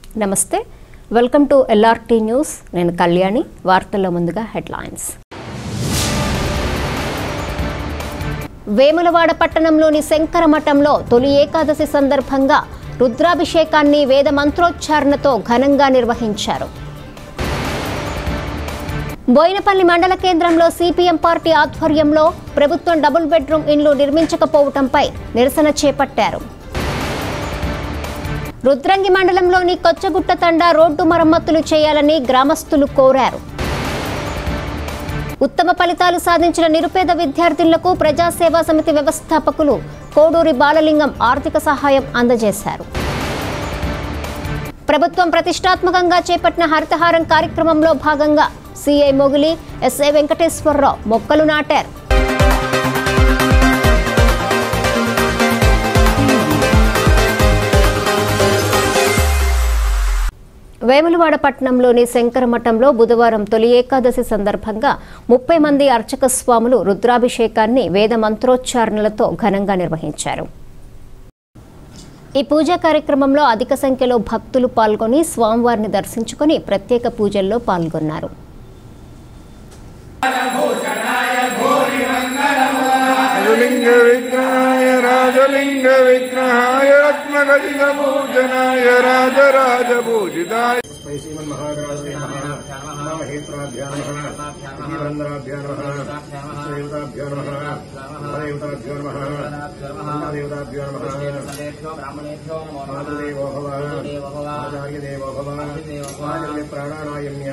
నమస్తే welcome to LRT news నేను కళ్యాణి వార్తల్లో ముందుగా హెడ్లైన్స్ వేములవాడ పట్టణంలోని శంకర మఠంలో తొలి ఏకాదశి సందర్భంగా రుద్రాభిషేకాన్ని వేద మంత్రోచ్చారణతో ఘనంగా నిర్వహించారు. బోయినపల్లి మండల కేంద్రంలో సిపిఎం పార్టీ ఆధ్వర్యంలో ప్రభుత్వం డబుల్ బెడ్రూమ్ ఇండ్లు నిర్మించకపోవడంపై నిరసన చేపట్టారు. రుద్రంగి మండలంలోని కొచ్చగుట్ట తండా రోడ్డు మరమ్మతులు చేయాలని గ్రామస్తులు కోరారు. ఉత్తమ ఫలితాలు సాధించిన నిరుపేద విద్యార్థులకు ప్రజాసేవా సమితి వ్యవస్థాపకులు కోడూరి బాలలింగం ఆర్థిక సహాయం అందజేశారు. ప్రభుత్వం ప్రతిష్టాత్మకంగా చేపట్టిన హరితహారం కార్యక్రమంలో భాగంగా సిఐ మొగిలి ఎస్ఐ వెంకటేశ్వరరావు మొక్కలు నాటారు. వేములవాడ పట్టణంలోని శంకర మఠంలో బుధవారం తొలి ఏకాదశి సందర్భంగా 30 మంది అర్చక స్వాములు రుద్రాభిషేకాన్ని వేద మంత్రోచ్చారణలతో ఘనంగా నిర్వహించారు. ఈ పూజా కార్యక్రమంలో అధిక సంఖ్యలో భక్తులు పాల్గొని స్వామివారిని దర్శించుకుని ప్రత్యేక పూజల్లో పాల్గొన్నారు. लिंग विग्रहाय राजलिंग विग्रहाय रत्नगदित पूजनाय राजराज पूजिताय श्रीमन् महागणाधिपतये नमः हेत्राभ्यां नमः जीवन्द्राभ्यां नमः देवताभ्यां नमः देवताभ्यां नमः देवताभ्यां नमः ब्राह्मणेभ्यो नमो मातुदेवो भव आचार्यदेवो भव आचार्य प्राणानायम्या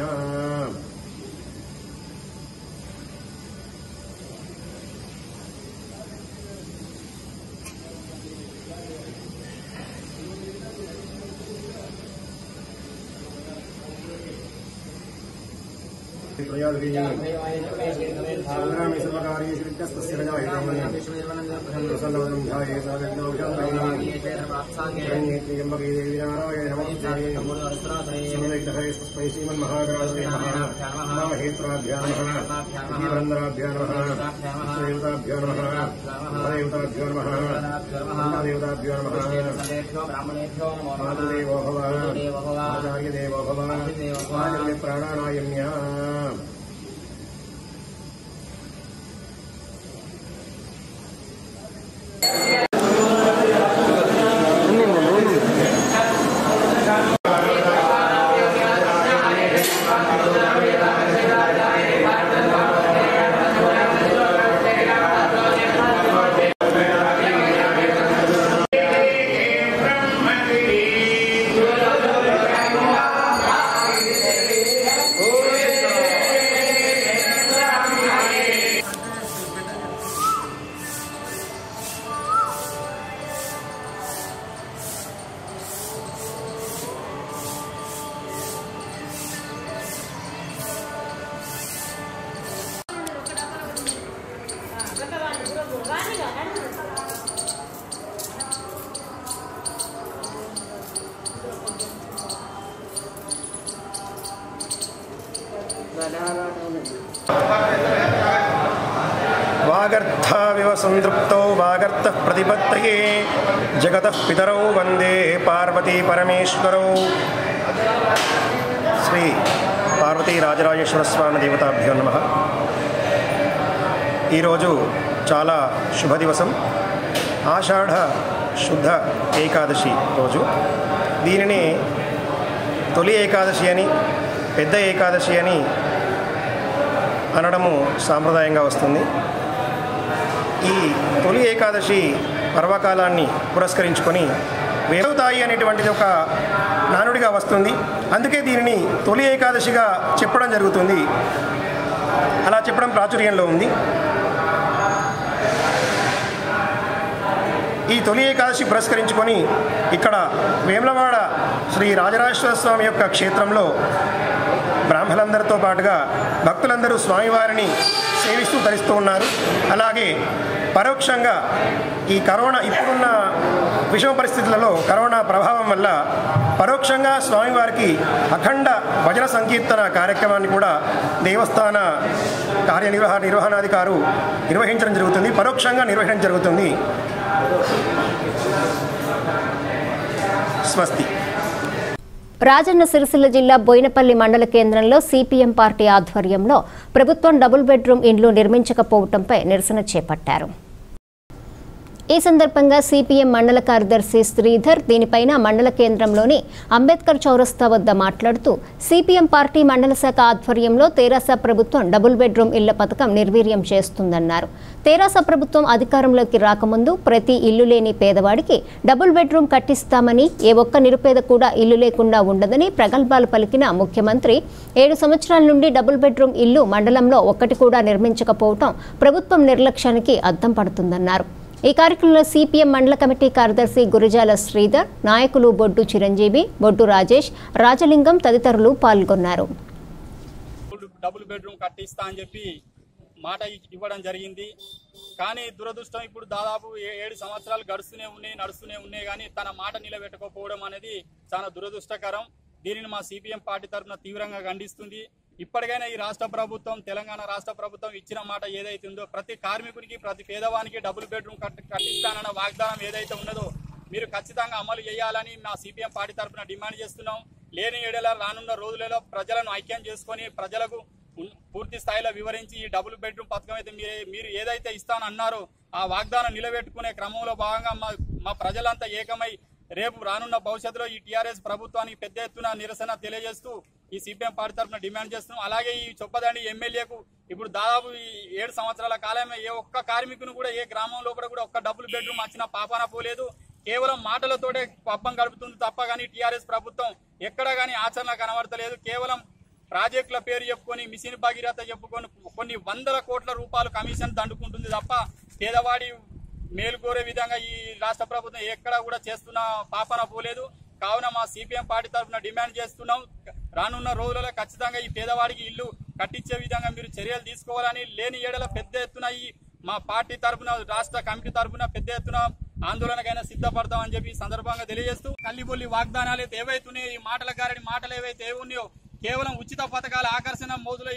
आचार्यदेवो भव आचार्य प्राणानायम्या वागर्थाविव संतृप्तौ वागर्थः प्रतिपत्तये जगतः पितरौ वंदे पार्वती परमेश्वरौ श्री पार्वती राजराजेश्वर स्वामी देवताभ्यो नमः। ఈరోజు చాలా శుభ దివసం ఆషాఢ శుద్ధ ఏకాదశి రోజు. దీనిని తొలి ఏకాదశి అని పెద్ద ఏకాదశి అని అనడము సాంప్రదాయంగా వస్తుంది. ఈ తొలి ఏకాదశి పర్వకాలాన్ని పురస్కరించుకొని వేదవుతాయి అనేటువంటిది ఒక నానుడిగా వస్తుంది. అందుకే దీనిని తొలి ఏకాదశిగా చెప్పడం జరుగుతుంది. అలా చెప్పడం ప్రాచుర్యంలో ఉంది. ఈ తొలి ఏకాదశి పురస్కరించుకొని ఇక్కడ వేములవాడ శ్రీ రాజరాజేశ్వర స్వామి యొక్క క్షేత్రంలో బ్రాహ్మణులందరితో పాటుగా భక్తులందరూ స్వామివారిని సేవిస్తూ ధరిస్తూ ఉన్నారు. అలాగే పరోక్షంగా ఈ కరోనా ఇప్పుడున్న విషమ పరిస్థితులలో కరోనా ప్రభావం వల్ల పరోక్షంగా స్వామివారికి అఖండ భజన సంకీర్తన కార్యక్రమాన్ని కూడా దేవస్థాన నిర్వహణాధికారు నిర్వహించడం జరుగుతుంది. పరోక్షంగా నిర్వహించడం జరుగుతుంది. స్వస్తి. రాజన్న సిరిసిల్ల జిల్లా బోయినపల్లి మండల కేంద్రంలో సిపిఎం పార్టీ ఆధ్వర్యంలో ప్రభుత్వం డబుల్ బెడ్రూమ్ ఇండ్లు నిర్మించకపోవడంపై నిరసన చేపట్టారు. ఈ సందర్భంగా సిపిఎం మండల కార్యదర్శి శ్రీధర్ దీనిపైన మండల కేంద్రంలోని అంబేద్కర్ చౌరస్తా వద్ద మాట్లాడుతూ సిపిఎం పార్టీ మండల శాఖ ఆధ్వర్యంలో తెరాస ప్రభుత్వం డబుల్ బెడ్రూమ్ ఇళ్ల పథకం నిర్వీర్యం చేస్తుందన్నారు. తెరాస ప్రభుత్వం అధికారంలోకి రాకముందు ప్రతి ఇల్లు లేని పేదవాడికి డబుల్ బెడ్రూమ్ కట్టిస్తామని, ఏ ఒక్క నిరుపేద కూడా ఇల్లు లేకుండా ఉండదని ప్రగల్భాలు పలికిన ముఖ్యమంత్రి 7 సంవత్సరాల నుండి డబుల్ బెడ్రూమ్ ఇల్లు మండలంలో ఒక్కటి కూడా నిర్మించకపోవడం ప్రభుత్వం నిర్లక్ష్యానికి అద్దం పడుతుందన్నారు. ఈ కార్యక్రమంలో సిపిఎం మండల కమిటీ కార్యదర్శి గురజాల శ్రీధర్, నాయకులు బొడ్డు చిరంజీవి, బొడ్డు రాజేష్, రాజలింగం తదితరులు పాల్గొన్నారు. డబుల్ బెడ్రూమ్ కట్టిస్తా అని చెప్పి మాట ఇవ్వడం జరిగింది. కానీ దురదృష్టం ఇప్పుడు దాదాపు 7 సంవత్సరాలు నడుస్తూనే ఉన్నాయి కానీ తన మాట నిలబెట్టుకోకపోవడం అనేది చాలా దురదృష్టకరం. దీనిని మా సిపిఎం పార్టీ తరఫున తీవ్రంగా ఖండిస్తుంది. ఇప్పటికైనా ఈ రాష్ట్ర ప్రభుత్వం, తెలంగాణ రాష్ట్ర ప్రభుత్వం ఇచ్చిన మాట ఏదైతే ఉందో ప్రతి కార్మికునికి, ప్రతి పేదవానికి డబుల్ బెడ్రూమ్ కట్టిస్తానన్న వాగ్దానం ఏదైతే ఉన్నదో మీరు ఖచ్చితంగా అమలు చేయాలని మా సిపిఎం పార్టీ తరఫున డిమాండ్ చేస్తున్నాం. లేని ఏడేలా రానున్న రోజులలో ప్రజలను ఐక్యం చేసుకొని ప్రజలకు పూర్తి స్థాయిలో వివరించి ఈ డబుల్ బెడ్రూమ్ పథకం అయితే మీరు ఏదైతే ఇస్తానన్నారో ఆ వాగ్దానం నిలబెట్టుకునే క్రమంలో భాగంగా మా ప్రజలంతా ఏకమై రేపు రానున్న భవిష్యత్తులో ఈ టీఆర్ఎస్ ప్రభుత్వానికి పెద్ద ఎత్తున నిరసన తెలియజేస్తూ ఈ సిపిఎం పార్టీ తరఫున డిమాండ్ చేస్తున్నాం. అలాగే ఈ చొప్పదండి ఎమ్మెల్యేకు ఇప్పుడు దాదాపు ఈ 7 సంవత్సరాల కాలమే ఏ ఒక్క కార్మికుని కూడా, ఏ గ్రామం లోపల కూడా ఒక్క డబుల్ బెడ్రూమ్ వచ్చిన పాపాన పోలేదు. కేవలం మాటలతోటే పబ్బం గడుపుతుంది తప్ప కానీ టీఆర్ఎస్ ప్రభుత్వం ఎక్కడ కానీ ఆచరణ కనబడతలేదు. కేవలం ప్రాజెక్టుల పేరు చెప్పుకొని, మిషన్ భగీరథ చెప్పుకొని కొన్ని వందల కోట్ల రూపాయలు కమిషన్ దండుకుంటుంది తప్ప పేదవాడి మేలు కోరే విధంగా ఈ రాష్ట్ర ప్రభుత్వం ఎక్కడ కూడా చేస్తున్న పాపన పోలేదు. కావున మా సిపిఎం పార్టీ తరఫున డిమాండ్ చేస్తున్నాం. రానున్న రోజులలో ఖచ్చితంగా ఈ పేదవాడికి ఇల్లు కట్టించే విధంగా మీరు చర్యలు తీసుకోవాలని, లేని ఏడల పెద్ద ఎత్తున ఈ మా పార్టీ తరఫున, రాష్ట్ర కమిటీ తరఫున పెద్ద ఎత్తున ఆందోళనకైనా సిద్ధపడతామని చెప్పి సందర్భంగా తెలియజేస్తూ, కల్లిబొల్లి వాగ్దానాలు అయితే ఏవైతున్నాయో, ఈ మాటల గారని మాటలు ఏవైతే ఉన్నాయో, కేవలం ఉచిత పథకాల ఆకర్షణ మోదులో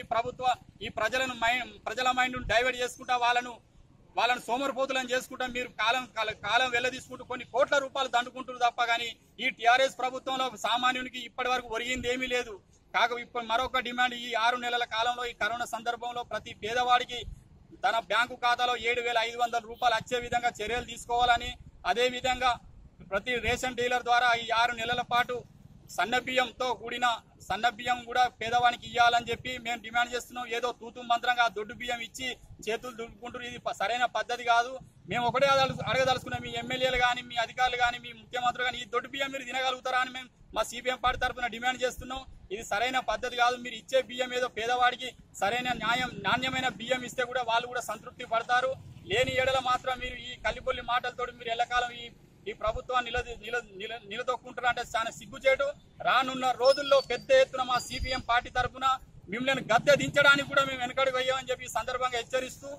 ఈ ప్రజల మైండ్ డైవర్ట్ చేసుకుంటా వాళ్ళను సోమరిపోతులను చేసుకుంటా మీరు కాలం వెళ్లదీసుకుంటూ కొన్ని కోట్ల రూపాయలు దండుకుంటున్నారు తప్ప కానీ ఈ టీఆర్ఎస్ ప్రభుత్వంలో సామాన్యునికి ఇప్పటి వరకు ఒరిగింది ఏమీ లేదు. ఇప్పుడు మరొక డిమాండ్, ఈ 6 నెలల కాలంలో ఈ కరోనా సందర్భంలో ప్రతి పేదవాడికి తన బ్యాంకు ఖాతాలో 7,500 రూపాయలు వచ్చే విధంగా చర్యలు తీసుకోవాలని, అదేవిధంగా ప్రతి రేషన్ డీలర్ ద్వారా ఈ 6 నెలల పాటు సన్నబియ్యంతో కూడిన సన్నబియ్యం కూడా పేదవానికి ఇవ్వాలని చెప్పి మేము డిమాండ్ చేస్తున్నాం. ఏదో తూతు మంత్రంగా దొడ్డు బియ్యం ఇచ్చి చేతులు దులుపుకుంటారు, ఇది సరైన పద్ధతి కాదు. మేము ఒకటే అడగదలుచుకున్నాం, మీ ఎమ్మెల్యేలు కానీ, మీ అధికారులు కానీ, మీ ముఖ్యమంత్రులు కానీ ఈ దొడ్డు బియ్యం మీరు తినగలుగుతారా అని మేము మా సిపిఎం పార్టీ తరఫున డిమాండ్ చేస్తున్నాం. ఇది సరైన పద్ధతి కాదు. మీరు ఇచ్చే బియ్యం ఏదో పేదవాడికి సరైన నాణ్యమైన బియ్యం ఇస్తే కూడా వాళ్ళు కూడా సంతృప్తి పడతారు. లేని ఏడల మాత్రం మీరు ఈ కల్లిపొల్లి మాటలతో మీరు ఎల్లకాలం ఈ ప్రభుత్వాన్ని నిలదొక్కుంటారంటే చాలా సిగ్గుచేటు. రానున్న రోజుల్లో పెద్ద ఎత్తున మా సిపిఎం పార్టీ తరఫున మిమ్మల్ని గద్దె దించడానికి కూడా మేము వెనకడుగు వేయామని చెప్పి సందర్భంగా హెచ్చరిస్తూ,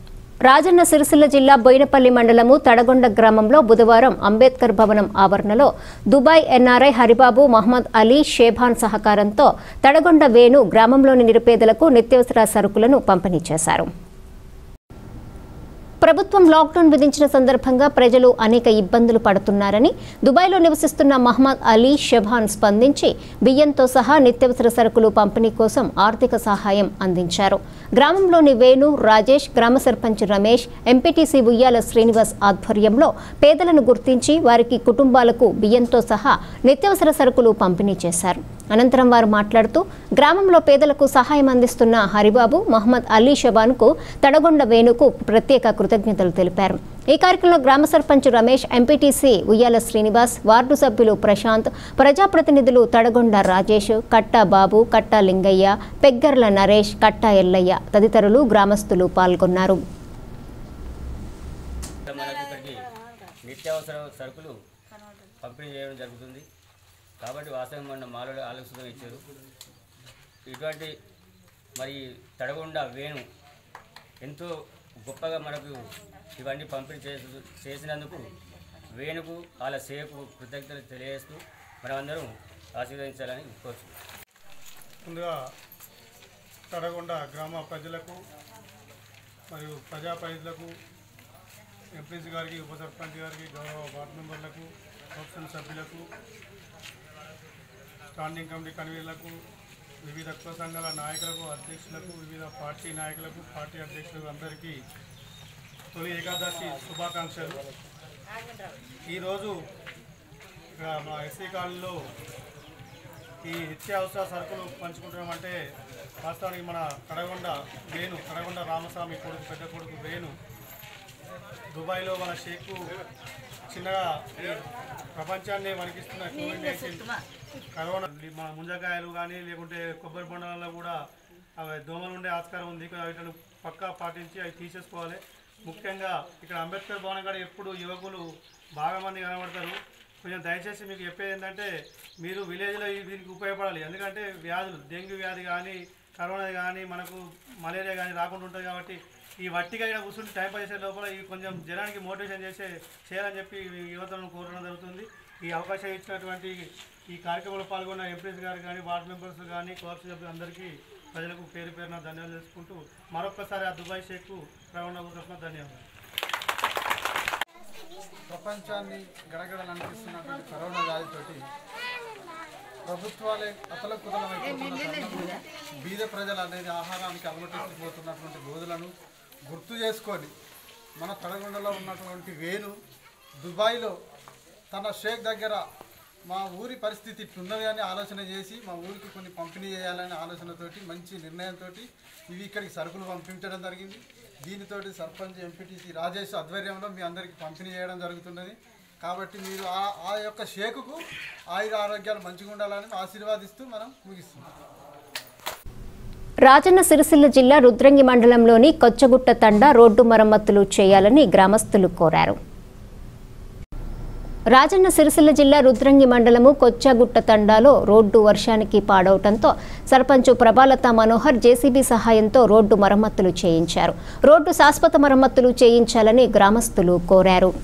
రాజన్న సిరిసిల్ల జిల్లా బోయినపల్లి మండలము తడగొండ గ్రామంలో బుధవారం అంబేద్కర్ భవనం ఆవరణలో దుబాయ్ ఎన్ఆర్ఐ హరిబాబు, మహమ్మద్ అలీ, షేబాన్ సహకారంతో తడగొండ వేణు గ్రామంలోని నిరుపేదలకు నిత్యావసర సరుకులను పంపిణీ చేశారు. ప్రభుత్వం లాక్డౌన్ విధించిన సందర్భంగా ప్రజలు అనేక ఇబ్బందులు పడుతున్నారని దుబాయ్లో నివసిస్తున్న మహమ్మద్ అలీ, షెబాన్ స్పందించి బియ్యంతో సహా నిత్యావసర సరుకులు పంపిణీ కోసం ఆర్థిక సహాయం అందించారు. గ్రామంలోని వేణు, రాజేష్, గ్రామ సర్పంచ్ రమేష్, ఎంపీటీసీ ఉయ్యాల శ్రీనివాస్ ఆధ్వర్యంలో పేదలను గుర్తించి వారికి కుటుంబాలకు బియ్యంతో సహా నిత్యావసర సరుకులు పంపిణీ చేశారు. అనంతరం వారు మాట్లాడుతూ గ్రామంలో పేదలకు సహాయం అందిస్తున్న హరిబాబు, మహమ్మద్ అలీ, షెబాన్కు తడగొండ వేణుకు ప్రత్యేక కృతజ్ఞతలు తెలిపారు. ఈ కార్యక్రమంలో గ్రామ సర్పంచ్ రమేష్, ఎంపీటీసీ ఉయ్యాల శ్రీనివాస్, వార్డు సభ్యులు ప్రశాంత్, ప్రజాప్రతినిధులు తడగొండ రాజేష్, కట్టా బాబు, కట్టా లింగయ్య, పెగ్గర్ల నరేష్, కట్టా ఎల్లయ్య తదితరులు గ్రామస్తులు పాల్గొన్నారు. నిత్యావసర సరుకులు పంపిణీ చేయడం జరుగుతుంది కాబట్టి వాస్తవం మన మాలో ఆలోచన ఇచ్చారు. ఇటువంటి మరి తడగొండ వేణు ఎంతో గొప్పగా మనకు ఇవన్నీ పంపిణీ చేసినందుకు వేణుకు వాళ్ళ సేపు కృతజ్ఞతలు తెలియజేస్తూ మనమందరం ఆశీర్వదించాలని కోరుతున్నాం. ముందుగా తడగొండ గ్రామ ప్రజలకు మరియు ప్రజాప్రతినిధులకు, ఎంపీసీ గారికి, ఉప సర్పంచ్ గారికి, గౌరవ వార్డు మెంబర్లకు, కౌన్సిల్ సభ్యులకు స్టాండింగ్ కమిటీ కన్వీనర్లకు, వివిధ కుల సంఘాల నాయకులకు, అధ్యక్షులకు, వివిధ పార్టీ నాయకులకు, పార్టీ అధ్యక్షులకు అందరికీ తొలి ఏకాదశి శుభాకాంక్షలు. ఈరోజు ఇక్కడ మా ఎస్సీ కాలనీలో ఈ నిత్యావసర సరుకులు పంచుకుంటున్నామంటే వాస్తవానికి మన కడగొండ రామస్వామి కొడుకు, పెద్ద కొడుకు వేణు దుబాయ్లో మన షేకు చిన్నగా ప్రపంచాన్ని వణికిస్తున్న కోవిడ్-19 కరోనా మన ముంజకాయలు కానీ లేకుంటే కొబ్బరి బొండాలలో కూడా అవి దోమలు ఉండే ఆస్కారం ఉంది. వీటిని పక్కా పాటించి అవి తీసేసుకోవాలి. ముఖ్యంగా ఇక్కడ అంబేద్కర్ భవనం కాడ ఎప్పుడు యువకులు బాగా మంది కనబడతారు. కొంచెం దయచేసి మీకు చెప్పేది ఏంటంటే మీరు విలేజ్లో దీనికి ఉపయోగపడాలి. ఎందుకంటే వ్యాధులు డెంగ్యూ వ్యాధి కానీ కరోనా కానీ మనకు మలేరియా కానీ రాకుండా ఉంటుంది. కాబట్టి ఈ వట్టిగా ఇక్కడ కూర్చుంటే టైం పాస్ చేసే లోపల ఇవి కొంచెం జనానికి మోటివేషన్ చేయాలని చెప్పి యువతను కోరడం జరుగుతుంది. ఈ అవకాశం ఇచ్చినటువంటి ఈ కార్యక్రమంలో పాల్గొన్న ఎంపీస్ గారు కానీ, వార్డు మెంబర్స్ కానీ, కోఆప్షన్ సభ్యులు అందరికీ ప్రజలకు పేరు పేరున ధన్యవాదాలు తెలుసుకుంటూ మరొకసారి ఆ దుబాయ్ షేక్కు రవాణా ధన్యవాదాలు. ప్రపంచాన్ని గడగడలనిపిస్తున్నటువంటి కరోనా వ్యాధితోటి ప్రభుత్వాలే అతలకుతలమైపోతున్న బీద ప్రజలు అనేది ఆహారానికి అలమటిస్తుపోతున్నటువంటి రోజులను గుర్తు చేసుకొని మన తడగొండలో ఉన్నటువంటి వేణు దుబాయ్లో తన షేక్ దగ్గర మా ఊరి పరిస్థితి ఇట్లున్నది అని ఆలోచన చేసి మా ఊరికి కొన్ని పంపిణీ చేయాలనే ఆలోచనతోటి మంచి నిర్ణయంతో ఇవి ఇక్కడికి సరుకులు పంపించడం జరిగింది. దీనితోటి సర్పంచ్ ఎంపీటీసీ రాజేష్ ఆధ్వర్యంలో మీ అందరికీ పంపిణీ చేయడం జరుగుతున్నది. కాబట్టి మీరు ఆ యొక్క షేకుకు ఆయుర ఆరోగ్యాలు మంచిగా ఉండాలని ఆశీర్వాదిస్తూ మనం ముగిస్తున్నాం. రాజన్న సిరిసిల్ల జిల్లా రుద్రంగి మండలంలోని కొచ్చగుట్ట తండా రోడ్డు మరమ్మతులు చేయాలని గ్రామస్తులు కోరారు. రాజన్న సిరిసిల్ల జిల్లా రుద్రంగి మండలము కొచ్చగుట్ట తండాలో రోడ్డు వర్షానికి పాడవటంతో సర్పంచ్ ప్రభాలత మనోహర్ జేసీబీ సహాయంతో రోడ్డు మరమ్మతులు చేయించారు. రోడ్డు శాశ్వత మరమ్మతులు చేయించాలని గ్రామస్తులు కోరారు.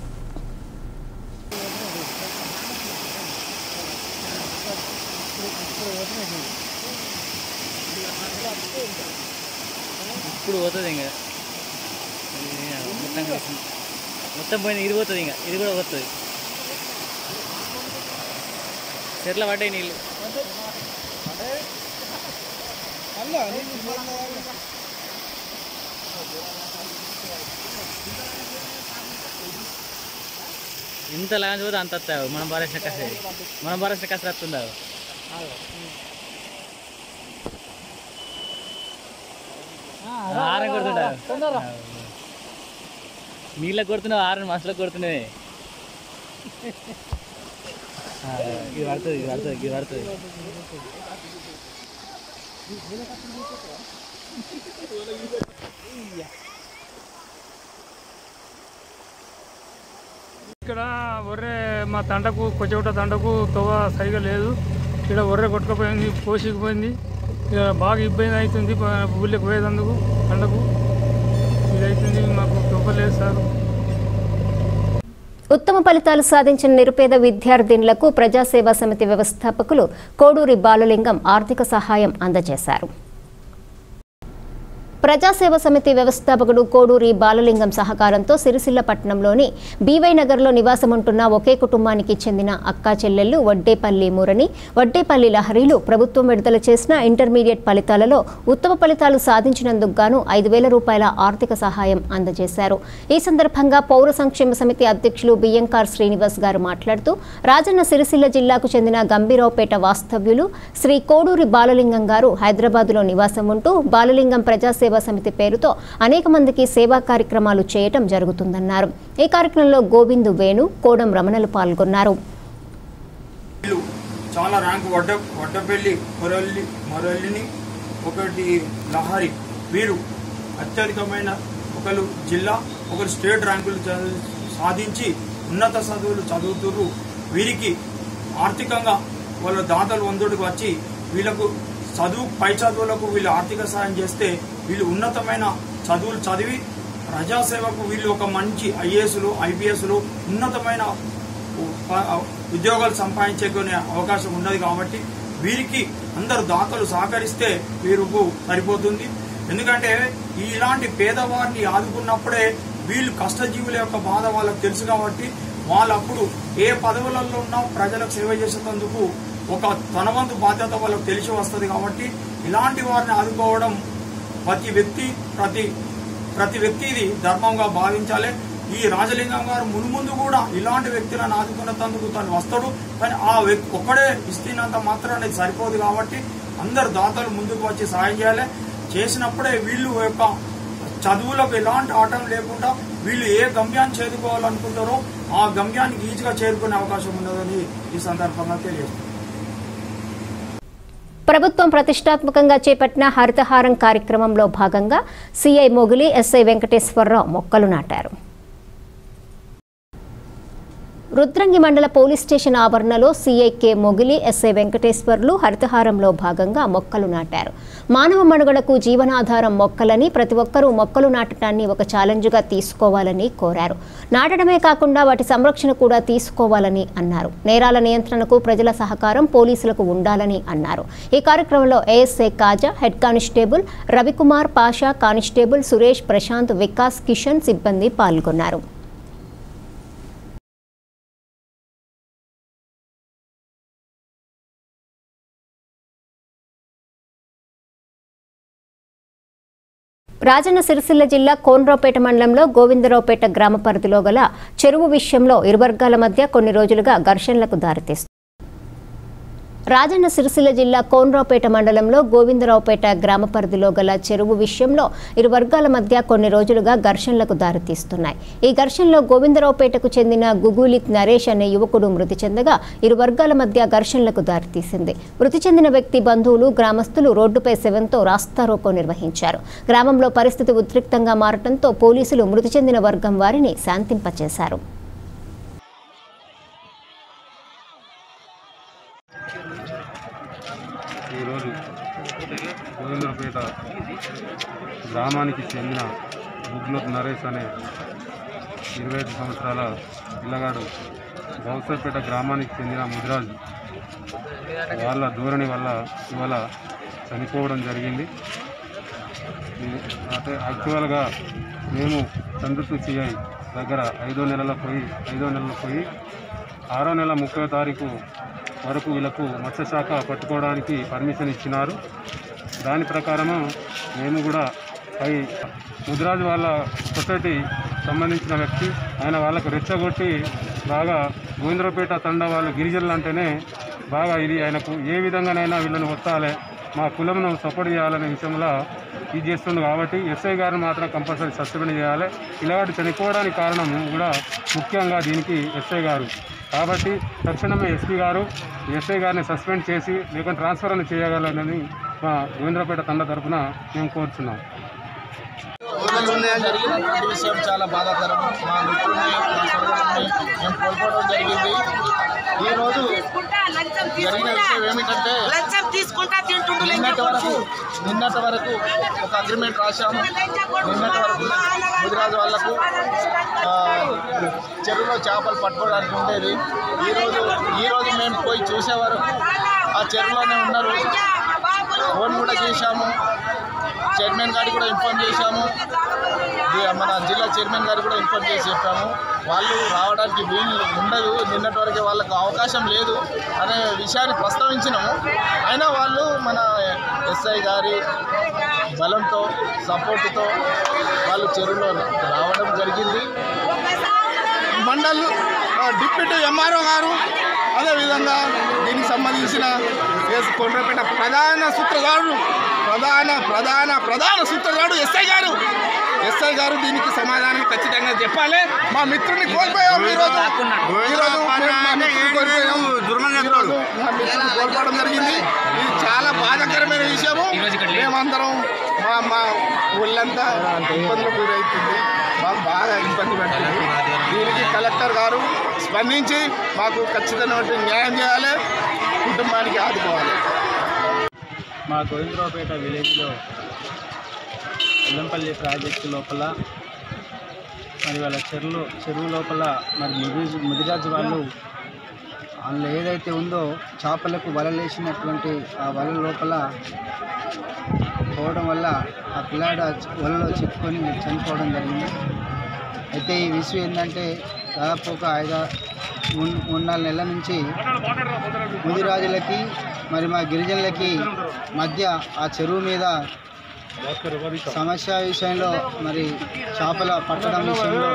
మొత్తం పోయింది, ఇది పోతుంది, ఇంకా ఇది కూడా పోతుంది. చెట్ల పడ్డాయి నీళ్ళు. ఇంత లాగా చూద్దా అంత వస్తావు. మనం బారేసిన కసర వస్తుందా? ఆరం కొడుతుంటావు, నీళ్ళకి కొడుతున్నావు, ఆరని మనసులకు కొడుతున్నాయి. ఇది పడుతుంది. ఇక్కడ ఒర్రె మా తండకు కొచ్చగుట్ట తండకు తవ్వ సరిగా లేదు. ఇక్కడ ఒర్రె కొట్టుకుపోయింది, పోసిపోయింది. ఇక బాగా ఇబ్బంది అవుతుంది ఊళ్ళకి పోయేందుకు తండకు. ఇది అవుతుంది, మాకు తవ్వ లేదు సార్. ఉత్తమ ఫలితాలు సాధించిన నిరుపేద విద్యార్థినులకు ప్రజాసేవా సమితి వ్యవస్థాపకులు కోడూరి బాలలింగం ఆర్థిక సహాయం అందజేశారు. ప్రజాసేవ సమితి వ్యవస్థాపకుడు కోడూరి బాలలింగం సహకారంతో సిరిసిల్ల పట్టణంలోని బీవై నగర్లో నివాసముంటున్న ఒకే కుటుంబానికి చెందిన అక్కా చెల్లెళ్లు వడ్డేపల్లి మురని, వడ్డేపల్లి లహరీలు ప్రభుత్వం విడుదల చేసిన ఇంటర్మీడియట్ ఫలితాలలో ఉత్తమ ఫలితాలు సాధించినందుకు గాను 5,000 రూపాయల ఆర్థిక సహాయం అందజేశారు. ఈ సందర్భంగా పౌర సంక్షేమ సమితి అధ్యక్షులు బియ్యంకార్ శ్రీనివాస్ గారు మాట్లాడుతూ రాజన్న సిరిసిల్ల జిల్లాకు చెందిన గంభీరావుపేట వాస్తవ్యులు శ్రీ కోడూరి బాలలింగం గారు హైదరాబాద్లో నివాసం ఉంటూ బాలలింగం ప్రజాసేవ సమితి పేరుతో అనేక మందికి సేవా కార్యక్రమాలు చేయటం జరుగుతుందన్నారు. ఈ కార్యక్రమంలో గోవిందు వేణు, కోడం రమణలు పాల్గొన్నారు. చాలా ర్యాంకు వడ్డపల్లి మొరల్లిని, ఒకటి లహరి, వీరు అత్యధికమైన ఒకరు జిల్లా ఒకరు స్టేట్ ర్యాంకులు సాధించి ఉన్నత చదువులు చదువుతున్నారు. వీరికి ఆర్థికంగా వాళ్ళ దాతలు వందుడికి వచ్చి వీళ్ళకు పై చదువులకు వీళ్ళు ఆర్థిక సాయం చేస్తే వీళ్ళు ఉన్నతమైన చదువులు చదివి ప్రజాసేవకు వీళ్ళు ఒక మంచి ఐఏఎస్లు, ఐపీఎస్లు, ఉన్నతమైన ఉద్యోగాలు సంపాదించుకునే అవకాశం ఉన్నది. కాబట్టి వీరికి అందరు దాతలు సహకరిస్తే వీరికి సరిపోతుంది. ఎందుకంటే ఇలాంటి పేదవారిని ఆదుకున్నప్పుడే వీళ్ళు కష్టజీవుల యొక్క బాధ వాళ్ళకు తెలుసు. కాబట్టి వాళ్ళప్పుడు ఏ పదవులలో ఉన్నా ప్రజలకు సేవ చేసేందుకు ఒక తన వంతు బాధ్యత వాళ్ళకు తెలిసి వస్తుంది. కాబట్టి ఇలాంటి వారిని ఆదుకోవడం ప్రతి వ్యక్తి ఇది ధర్మంగా భావించాలి. ఈ రాజలింగం గారు మున్ముందు కూడా ఇలాంటి వ్యక్తులను ఆదుకున్నందుకు తను వస్తాడు. కానీ ఆ వ్యక్తి ఒక్కడే ఇస్తున్నంత మాత్రం అనేది సరిపోదు. కాబట్టి అందరు దాతలు ముందుకు వచ్చి సాయం చేయాలి. చేసినప్పుడే వీళ్ళు యొక్క చదువులకు ఎలాంటి ఆటం లేకుండా వీళ్ళు ఏ గమ్యాన్ని చేరుకోవాలనుకుంటారో ఆ గమ్యానికి ఈజీగా చేరుకునే అవకాశం ఉన్నదని ఈ సందర్భంగా తెలియజేస్తారు. ప్రభుత్వం ప్రతిష్టాత్మకంగా చేపట్టిన హరితహారం కార్యక్రమంలో భాగంగా సిఐ మొగిలి, ఎస్ఐ వెంకటేశ్వరరావు మొక్కలు నాటారు. రుద్రంగి మండల పోలీస్ స్టేషన్ ఆవరణలో సిఐ మొగిలి, ఎస్ఐ వెంకటేశ్వర్లు హరితహారంలో భాగంగా మొక్కలు నాటారు. మానవ మనుగడకు జీవనాధారం మొక్కలని, ప్రతి ఒక్కరూ మొక్కలు నాటడాన్ని ఒక ఛాలెంజ్గా తీసుకోవాలని కోరారు. నాటడమే కాకుండా వాటి సంరక్షణ కూడా తీసుకోవాలని అన్నారు. నేరాల నియంత్రణకు ప్రజల సహకారం పోలీసులకు ఉండాలని అన్నారు. ఈ కార్యక్రమంలో ASI Kaja, head constable Ravikumar, Pasha, constable Suresh, Prashanth, Vikas, Kishan సిబ్బంది పాల్గొన్నారు. రాజన్న సిరిసిల్ల జిల్లా కోనరావుపేట మండలంలో గోవిందరావుపేట గ్రామ పరిధిలో గల చెరువు విషయంలో ఇరు వర్గాల మధ్య కొన్ని రోజులుగా ఘర్షణలకు దారితీస్తుంది. రాజన్న సిరిసిల్ల జిల్లా కోనరావుపేట మండలంలో గోవిందరావుపేట గ్రామ పరిధిలో గల చెరువు విషయంలో ఇరు వర్గాల మధ్య కొన్ని రోజులుగా ఘర్షణలకు దారితీస్తున్నాయి. ఈ ఘర్షణలో గోవిందరావుపేటకు చెందిన గుగూలి నరేష్ అనే యువకుడు మృతి చెందగా ఇరు వర్గాల మధ్య ఘర్షణలకు దారితీసింది. మృతి చెందిన వ్యక్తి బంధువులు, గ్రామస్తులు రోడ్డుపై శవంతో రాస్తారోకో నిర్వహించారు. గ్రామంలో పరిస్థితి ఉద్రిక్తంగా మారడంతో పోలీసులు మృతి చెందిన వర్గం వారిని శాంతింపచేశారు. ఈరోజు గోవిందరావుపేట గ్రామానికి చెందిన గుగ్లోత్ నరేష్ అనే 25 సంవత్సరాల పిల్లగాడు గౌసర్పేట గ్రామానికి చెందిన ముదిరాజు వాళ్ళ ధోరణి వల్ల ఇవాళ చనిపోవడం జరిగింది. అంటే యాక్చువల్గా మేము చంద్రుతు సిఐ దగ్గర 5వ నెలలో పోయి 6వ నెల 30వ తారీఖు వరకు వీళ్ళకు మత్స్యశాఖ పట్టుకోవడానికి పర్మిషన్ ఇచ్చినారు. దాని ప్రకారము మేము కూడా ముదిరాజు వాళ్ళ సొసైటీ సంబంధించిన వ్యక్తి ఆయన వాళ్ళకు రెచ్చగొట్టి బాగా గోవిందరావుపేట తండా వాళ్ళు గిరిజనులు అంటేనే బాగా ఇది ఆయనకు ఏ విధంగానైనా వీళ్ళని ఒత్తాలి, మా కులంను సపోర్ట్ చేయాలనే విషయంలో ఇది చేస్తుంది. కాబట్టి ఎస్ఐ గారిని మాత్రం కంపల్సరీ సస్పెండ్ చేయాలి. ఇలాంటి చనిపోవడానికి కారణం కూడా ముఖ్యంగా దీనికి ఎస్ఐ గారు. కాబట్టి తక్షణమే ఎస్పీ గారు ఎస్ఐ గారిని సస్పెండ్ చేసి లేకుంటే ట్రాన్స్ఫర్ అని చేయగలరని మా గోవిందరావుపేట తండ తరఫున మేము కోరుతున్నాం. జరిగినటువంటి విషయం చాలా బాధాకరం. మా మిత్రుని, మా సోదరుని మేము కోల్పోవడం జరిగింది. ఈరోజు జరిగిన విషయం ఏమిటంటే నిన్నటి వరకు ఒక అగ్రిమెంట్ రాశాము. నిన్నటి వరకు ముదిరాజు వాళ్లకు చెరువులో చేపలు పట్టుకోవడానికి ఉండేది. ఈరోజు మేము పోయి చూసే వరకు ఆ చెరువులోనే ఉన్నారు. ఫోన్ కూడా చేశాము, చైర్మన్ గారికి కూడా ఇన్ఫార్మ్ చేశాము, మన జిల్లా చైర్మన్ గారికి కూడా ఇన్ఫార్మ్ చేసి చెప్పాము. వాళ్ళు రావడానికి వీలు ఉండదు, నిన్నటి వరకు వాళ్ళకు అవకాశం లేదు అనే విషయాన్ని ప్రస్తావించినాము. అయినా వాళ్ళు మన ఎస్ఐ గారి బలంతో, సపోర్టుతో వాళ్ళు చెరువులో రావడం జరిగింది. మండల్ డిప్యూటీ ఎంఆర్ఓ గారు, అదేవిధంగా దీనికి సంబంధించిన కోనరావుపేట ప్రధాన సూత్రధారుడు ఎస్ఐ గారు దీనికి సమాధానం ఖచ్చితంగా చెప్పాలి. మా మిత్రుని కోల్పోయాము. కోల్పోవడం జరిగింది. ఇది చాలా బాధాకరమైన విషయము. మేమందరం మా ఊళ్ళంతా ఇబ్బందులు గురవుతుంది, మాకు బాగా ఇబ్బంది పెట్టింది. దీనికి కలెక్టర్ గారు స్పందించి మాకు ఖచ్చితమైన న్యాయం చేయాలి, కుటుంబానికి ఆదుకోవాలి. మా గోవిందరావుపేట విలేజ్లో ఎల్లంపల్లి ప్రాజెక్టు లోపల మరి వాళ్ళ చెరువు లోపల మరి ముదిరాజు వాళ్ళు అందులో ఏదైతే ఉందో చేపలకు వలలేసినటువంటి ఆ వల లోపల పోవడం వల్ల ఆ పిల్లాడు వలలో చిక్కుకొని చనిపోవడం జరిగింది. అయితే ఈ విషయం ఏంటంటే దాదాపు ఒక 3-4 నెలల నుంచి ముదిరాజులకి మరి మా గిరిజనులకి మధ్య ఆ చెరువు మీద సమస్య విషయంలో మరి చేపల పట్టడం విషయంలో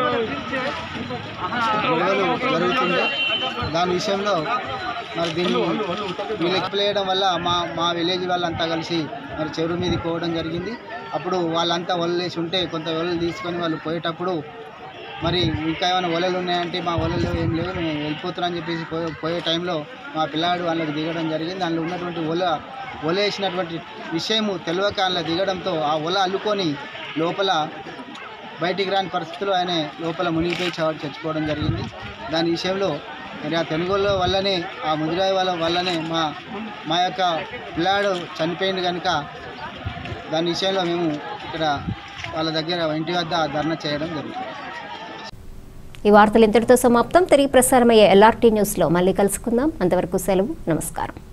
గొడవలు జరుగుతుంది. దాని విషయంలో మరి దీన్ని వీళ్ళకి వేయడం వల్ల మా విలేజ్ వాళ్ళంతా కలిసి మరి చెరువు మీదకి పోవడం జరిగింది. అప్పుడు వాళ్ళంతా వలలేసి ఉంటే కొంత వలలు తీసుకొని వాళ్ళు పోయేటప్పుడు మరి ఇంకా ఏమైనా వలలు ఉన్నాయంటే మా వలలు ఏం లేవు మేము వెళ్ళిపోతున్నామని చెప్పేసి పోయే టైంలో మా పిల్లాడు వాళ్ళకి దిగడం జరిగింది. దానిలో ఉన్నటువంటి వల వేసినటువంటి విషయము తెలియక అందులో దిగడంతో ఆ వల అల్లుకొని లోపల బయటికి రాని పరిస్థితుల్లో ఆయన లోపల మునిగిపోయి చచ్చిపోవడం జరిగింది. దాని విషయంలో మరి ఆ తెనుగోళ్ళ వల్లనే ఆ ముదిరాయి వాళ్ళ వల్లనే మా యొక్క పిల్లాడు చనిపోయింది కనుక దాని విషయంలో మేము ఇక్కడ వాళ్ళ దగ్గర ఇంటి వద్ద ధర్నా చేయడం జరుగుతుంది. ఈ వార్తలు ఇంతటితో సమాప్తం. తిరిగి ప్రసారమయ్యే LRT న్యూస్లో మళ్ళీ కలుసుకుందాం. అంతవరకు సెలవు. నమస్కారం.